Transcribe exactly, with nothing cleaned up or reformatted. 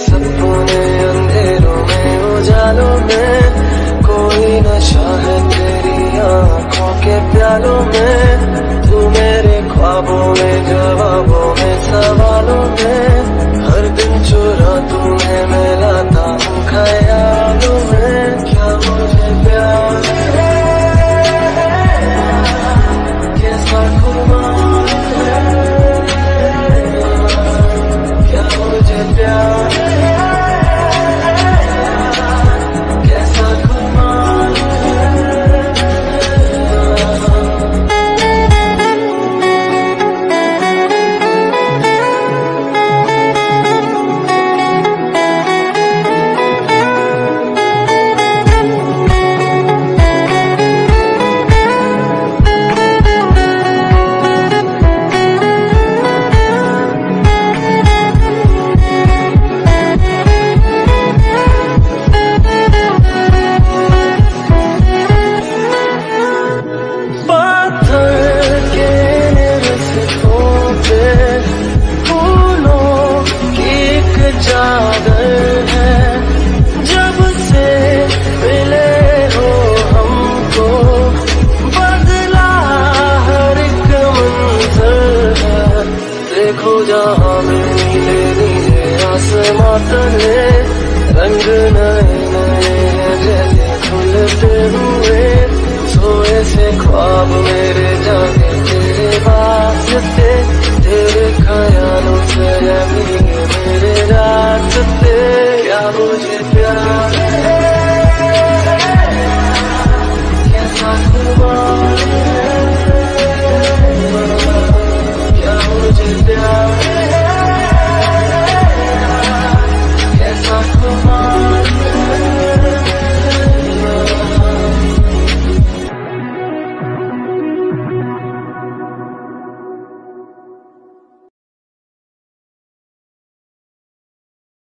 सपने अंधेरों में उजालों में, कोई नशा है तेरी आंखों के प्यालों में। तू मेरे ख्वाबों में, जवाबों में, सवालों में, हर दिन चुरा तुम्हें मैं लाता हूँ ख्यालों में। क्या मुझे प्यार है, कैसा खुमार है, क्या मुझे प्यार है, कैसा खुमार है। फूलों की एक चादर